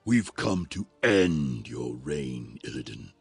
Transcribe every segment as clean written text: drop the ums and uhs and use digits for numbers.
We've come to end your reign, Illidan.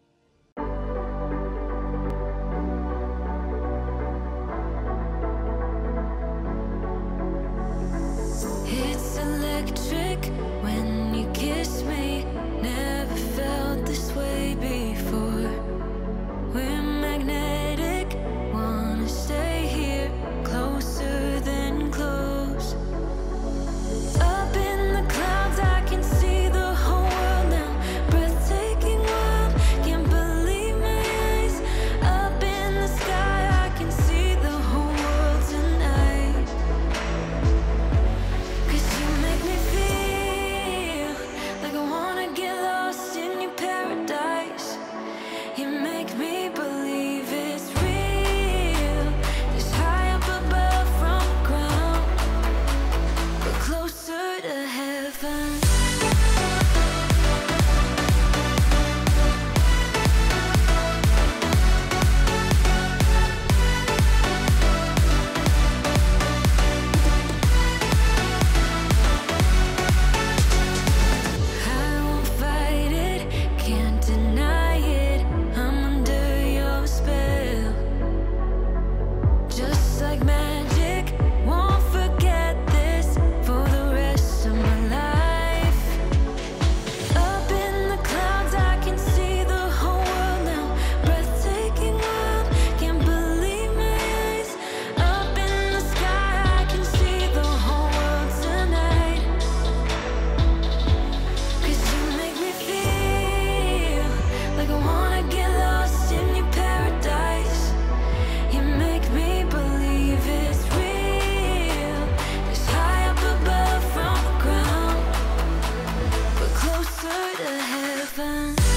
It's electric when you kiss me. Never felt this way before. We're magnetic, wanna stay here, closer than close. Up in the clouds, I can see the whole world now. Breathtaking wild, can't believe my eyes. Up in the sky, I can see the whole world tonight. 'Cause you make me feel like I wanna get lost in your paradise. You make me believe it's real. Just high up above from the ground, but closer to heaven. I won't fight it, can't deny it. I'm under your spell. Just like magic, won't forget this for the rest of my life. Up in the clouds, I can see the whole world now. Breathtaking wild, can't believe my eyes. Up in the sky, I can see the whole world tonight. 'Cause you make me feel like I wanna get lost in your paradise. You make me believe it's real. It's high up above from the ground, but closer to heaven.